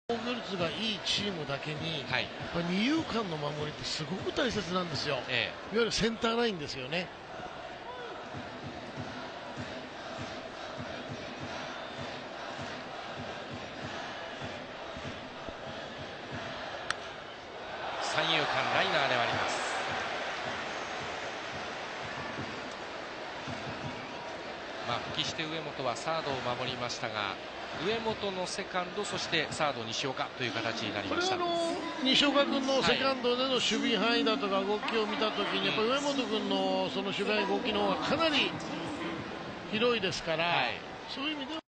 防御率がいいチームだけに、 はい、 やっぱ二遊間の守りってすごく大切なんですよ、いわゆるセンターラインですよね。 三遊間ライナーではあります。復帰して上本はサードを守りましたが、上本のセカンド、そしてサード西岡という形になりました。 これは西岡君のセカンドでの守備範囲だとか動きを見たときに、やっぱり上本君のその守備範囲動きの方がかなり広いですから、そういう意味では